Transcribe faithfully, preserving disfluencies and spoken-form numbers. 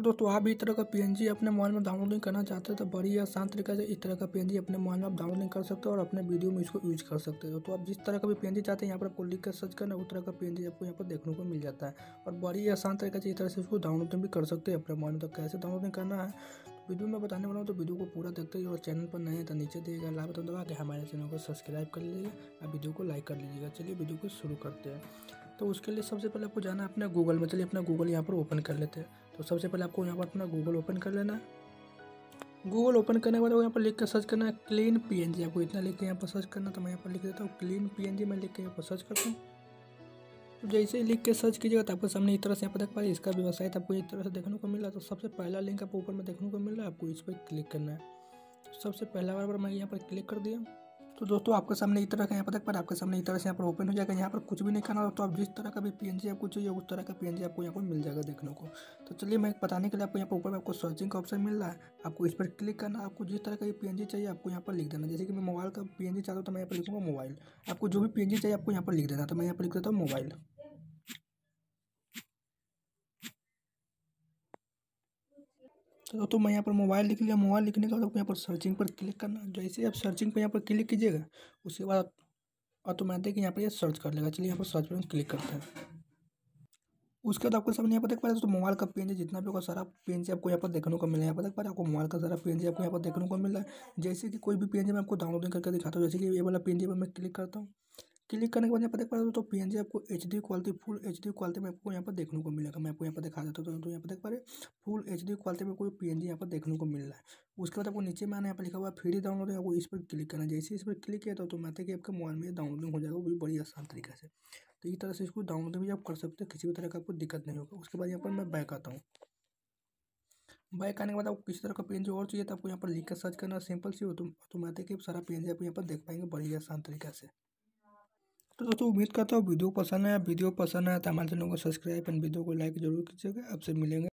दोस्तों आप भी इस तरह का पीएनजी अपने मोबाइल में डाउनलोडिंग करना चाहते हैं तो बड़ी ही आसान तरीके से इस तरह का पीएनजी अपने मोबाइल में आप डाउनलोडिंग कर सकते हो और अपने वीडियो में इसको यूज कर सकते हो। तो आप जिस तरह का भी पीएनजी चाहते हैं यहाँ पर आपको लिख कर सर्च करना, उस तरह का पीएनजी आपको यहाँ पर देखने को मिल जाता है और बड़ी ही आसान तरीके से इस तरह से इसको डाउनलोडिंग भी कर सकते हैं अपने मोबाइल में। तो कैसे डाउनलोडिंग करना है वीडियो में बताने वाला हूँ, तो वीडियो को पूरा देखते हैं और चैनल पर नए हैं तो नीचे दिएगा लाइक बटन दबा के हमारे चैनल को सब्सक्राइब कर लीजिएगा और वीडियो को लाइक कर लीजिएगा। चलिए वीडियो को शुरू करते हैं। तो उसके लिए सबसे पहले आपको जाना है अपना गूगल में। चलिए अपना गूगल यहाँ पर ओपन कर लेते हैं। तो सबसे पहले आपको यहाँ पर अपना गूगल ओपन कर लेना है। गूगल ओपन करने के बाद यहाँ पर लिख कर सर्च करना है क्लीन पीएनजी। आपको इतना लिख के यहाँ पर सर्च करना, तो मैं यहाँ पर लिख देता हूँ क्लीन पीएनजी। मैं लिख के यहाँ पर सर्च करता हूँ। तो जैसे ही लिख के सर्च कीजिएगा तो आपको सामने इस तरह से यहाँ पर देख पाए इसका भी वेबसाइट आपको इस तरह से देखने को मिल रहा है। तो सबसे पहला लिंक आपको ऊपर में देखने को मिल रहा है, आपको इस पर क्लिक करना है। तो सबसे पहला बार मैं यहाँ पर क्लिक कर दिया। तो दोस्तों आपके सामने इस तरह का यहाँ पर देख पा रहे आपके सामने इस तरह से यहाँ पर ओपन हो जाएगा। यहाँ पर कुछ भी नहीं करना, तो आप जिस तरह का भी पीएनजी आपको चाहिए उस तरह का पीएनजी आपको यहाँ पर मिल जाएगा देखने को। तो चलिए मैं बताने के लिए आपको यहाँ पर ऊपर में आपको सर्चिंग का ऑप्शन मिल रहा है, आपको इस पर क्लिक करना। आपको जिस तरह का ये पीएनजी चाहिए आपको यहाँ पर लिख देना। जैसे कि मैं मोबाइल का पीएनजी चाहता हूँ तो मैं यहाँ पर लिखूँगा मोबाइल। आपको जो भी पीएनजी चाहिए आपको यहाँ पर लिख देना, तो मैं यहाँ पर लिख देता हूँ मोबाइल। तो तो मैं यहाँ पर मोबाइल लिख लिया। मोबाइल लिखने के बाद आपको यहाँ पर सर्चिंग पर क्लिक करना। जैसे आप सर्चिंग पर यहाँ पर क्लिक कीजिएगा उसके बाद ऑटोमेटिक यहाँ पर ये सर्च कर लेगा। चलिए यहाँ पर सर्च पर क्लिक करते हैं। उसके बाद आपको सामने यहाँ पर देख पा रहे हैं तो मोबाइल का पीएनजी जितना भी होगा सारा पीएनजी आपको यहाँ पर देखने को मिला है। यहाँ पर देख पा रहे हैं आपको मोबाइल का सारा पीएनजी आपको यहाँ पर देखने को मिल रहा है। जैसे कि कोई भी पीएनजी मैं आपको डाउनलोडिंग करके दिखाता हूँ। जैसे कि ये वाला पीएनजी पर मैं क्लिक करता हूँ। क्लिक करने के बाद यहाँ पर देख पा रहे हो तो पीएनजी आपको HD quality full HD quality में आपको यहाँ पर देखने को मिलेगा। मैं आपको यहाँ पर दिखा देता हूँ। तो यहाँ पर देख पा रहे फुल एचडी क्वालिटी में कोई पीएनजी यहाँ पर देखने को मिल रहा है। उसके बाद आपको नीचे में आना, यहाँ पर लिखा हुआ है फ्री डाउनलोड है, आपको इस पर क्लिक करना है। जैसे इस पर क्लिक किया तो ऑटोमेटिक आपके मोबाइल में डाउनलोडिंग हो जाएगा, वो भी बड़ी आसान तरीके से। तो इस तरह से इसको डाउनलोडिंग भी आप कर सकते हैं, किसी भी तरह का आपको दिक्कत नहीं होगा। उसके बाद यहाँ पर मैं बैक आता हूँ। बैक आने के बाद आपको किसी तरह का पीएनजी और चाहिए तो आपको यहाँ पर लिख कर सर्च करना, सिंपल सी ऑटोमेटिक सारा पीएनजी आप यहाँ पर देख पाएंगे बड़ी आसान तरीके से। तो दोस्तों उम्मीद करता हूँ वीडियो पसंद आया। वीडियो पसंद आया तो हमारे चैनल को सब्सक्राइब एंड वीडियो को लाइक जरूर कीजिएगा। आपसे मिलेंगे।